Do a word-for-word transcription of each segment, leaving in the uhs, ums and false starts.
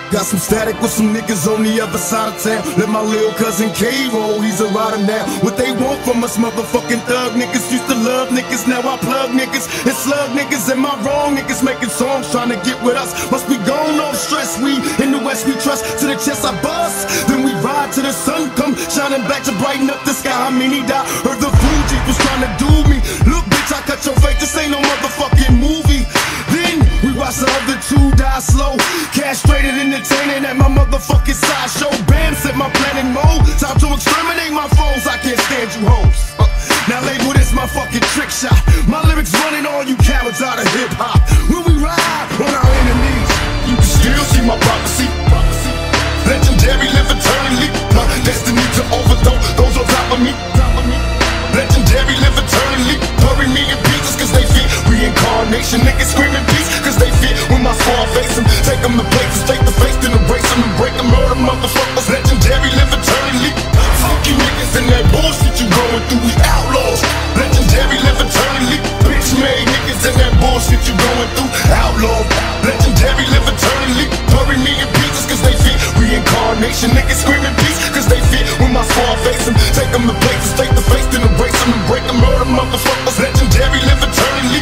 Got some static with some niggas on the other side of town. Let my little cousin K roll, he's a rider now. What they want from us motherfucking thug niggas. Used to love niggas, now I plug niggas and slug niggas. Am I wrong? Niggas making songs trying to get with us. Must be gone off stress, we in the west we trust. To the chest I bust, then we ride till the sun come shining back to brighten up the sky. I mean he died, heard the Fuji was trying to do me. Look bitch, I cut your face, this ain't no motherfucking movie. Then we watch the other two die slow, castrated entertaining at my motherfucking sideshow. Bam, set my plan in mode, time to exterminate my foes. I can't stand you hoes. uh, Now label this my fucking trick shot. My lyrics running all you cowards out of hip hop. When we ride on our enemies, you can still see my prophecy. Legendary, live eternally. My destiny to overthrow those on top of me. Legendary, live eternally. Bury me in pieces cause they fear reincarnation. Niggas screaming peace cause they fear when my squad face them. Take them to places, take the face, then embrace them and break them. Murder motherfuckers. Legendary, live eternally. Fuck you niggas and that bullshit you going through. We outlaws. Legendary, live eternally. Bitch made niggas and that bullshit you going through. Outlaw. Legendary, live eternally. Bury me in pieces cause they fear reincarnation. Niggas screaming peace cause they fear when my squad face them. Take them to places, take the face, then embrace them and break them. Murder motherfuckers. Legendary, live eternally.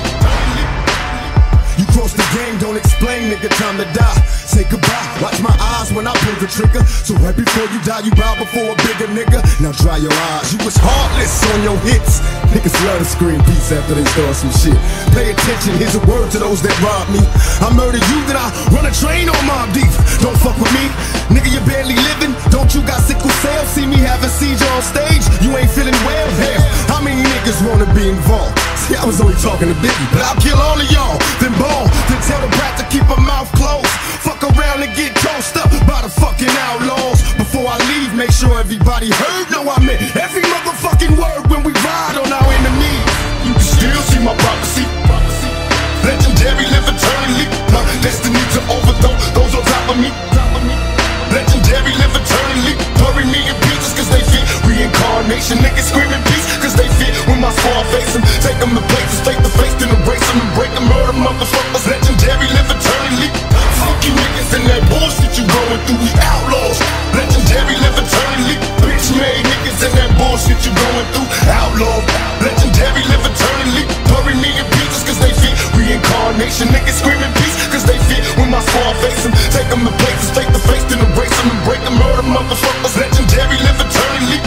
You cross the game, don't explain, nigga, time to die. Say goodbye, watch my eyes when I pull the trigger. So right before you die, you bow before a bigger nigga. Now dry your eyes, you was heartless on your hits. Niggas love to scream peace after they start some shit. Pay attention, here's a word to those that rob me. I murder you, then I run a train on Mob Deep. Don't fuck with me, nigga, you barely living. Don't you got sickle cell? See me having seizure on stage, you ain't feeling well? Hell, how many niggas wanna be involved? See, I was only talking to Biggie, but I'll kill all of y'all, then ball. Then tell the brat to keep her mouth closed. Fuck around and get tossed up by the fucking outlaws. Before I leave, make sure everybody heard. No, I meant every motherfucking word when we ride on our enemies. You can still see my prophecy. Legendary, live eternally. My destiny to overthrow those on top of me. Legendary, live eternally. Bury me in pieces cause they fear reincarnation. Niggas screaming peace cause they fear when my squad face them. Take them to places, take the face, then embrace them and break them. Murder motherfuckers. Legendary, live eternally. Fuck you niggas and that bullshit you going through. We outlaws. Legendary, live eternally. Bitch made niggas and that bullshit you going through. Outlaw. Legendary, live eternally. Bury me in pieces cause they fear reincarnation. Niggas screaming peace cause they fear when my squad face them. Take them to places, take the face, then embrace them and break them. Murder motherfuckers. Legendary, live eternally.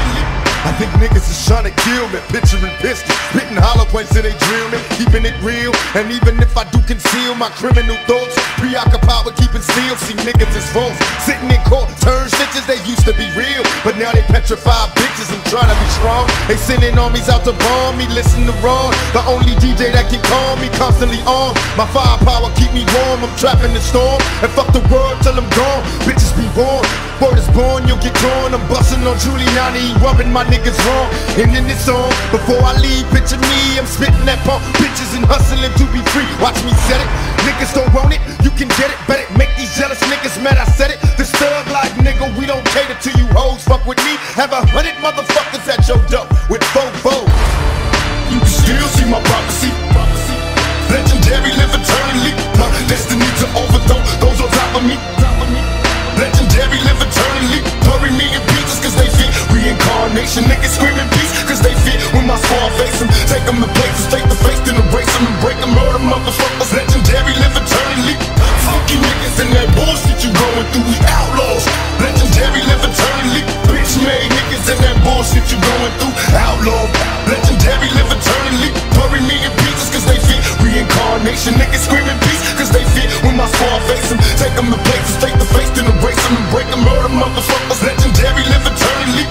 I think niggas is trying to kill me, picturing pistols, spitting hollow points till they drill me, keeping it real. And even if I do conceal my criminal thoughts, preoccupied with keeping still. See niggas is false, sitting in court, turn snitches. They used to be real, but now they petrified bitches and trying to be strong. They sending armies out to bomb me, listen to Ron, the only D J that can calm me, constantly on. My firepower keep me warm, I'm trapping the storm. And fuck the world till I'm gone, bitches be warned. Word is born, you'll get torn. I'm busting on Giuliani, rubbing my niggas wrong. And in this song, before I leave, picture me, I'm spitting that pump bitches and hustling to be free. Watch me set it, niggas don't want it, you can get it. Bet it, make these jealous niggas mad, I said it. This thug like nigga, we don't cater to you hoes. Fuck with me, have a hundred motherfuckers at your door with four foes. You can still see my prophecy. Legendary, live eternally. My destiny to overthrow those on top of me. Legendary, live eternally. Bury me in pieces cause they fear reincarnation. Niggas screaming peace cause they fear when my squad face them. Take them to places, take the face, then embrace them and break them. Murder motherfuckers. Legendary, live eternally. Fuck you niggas and that bullshit you going through. We outlaws. Legendary, live eternally. Bitch made niggas and that bullshit you going through. Outlaw. Legendary, live eternally. Bury me in pieces cause they fear reincarnation. Niggas screaming peace cause they fear when my squad face them. Take them to places, take the face, then embrace them and break them. Murder motherfuckers. Legendary, live eternally.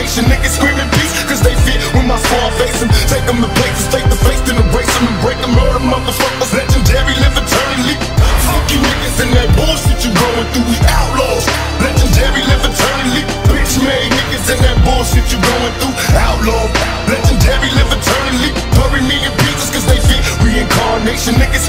reincarnation. Niggas screaming peace, cause they fit when my squad face them. Take them to places, face to face, then erase them and break them. Murder motherfuckers, legendary, live eternally. Fuck you niggas and that bullshit you going through, we outlaws. Legendary, live eternally. Bitch made niggas and that bullshit you going through, outlaw. Legendary, live eternally. Bury me in pieces cause they fit reincarnation. Niggas